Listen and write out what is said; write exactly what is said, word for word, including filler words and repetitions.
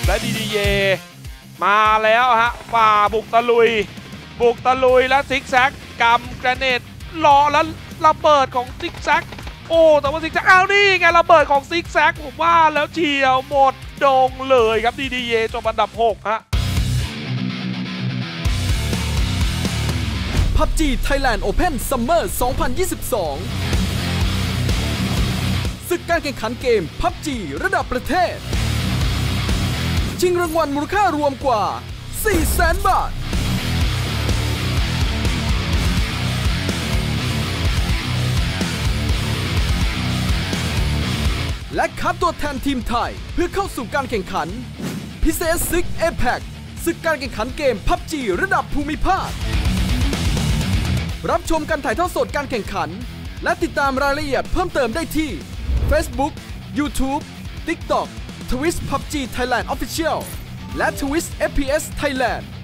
และดีดีเยมาแล้วฮะฝ่าบุกตะลุยบุกตะลุยแล้วซิกแซกกำกระเน็ตรอแล้วระเบิดของซิกแซกโอ้แต่ว่าซิกแซกอ้าวนี่ไงระเบิดของซิกแซกผมว่าแล้วเฉียวหมดดงเลยครับดีดีเยจบอันดับหกฮะพับจี Thailand Open Summer สองพันยี่สิบสอง ศึกการแข่งขันเกม พับจี ระดับประเทศชิงรางวัลมูลค่ารวมกว่า สี่แสน บาทและคัดตัวแทนทีมไทยเพื่อเข้าสู่การแข่งขันพิเศษศึก เอ พี อี ซี ศึกการแข่งขันเกม พับจี ระดับภูมิภาครับชมการถ่ายทอดสดการแข่งขันและติดตามรายละเอียดเพิ่มเติมได้ที่ Facebook YouTube TikTok Twitch พับจี Thailand Official และ Twitch เอฟ พี เอส Thailand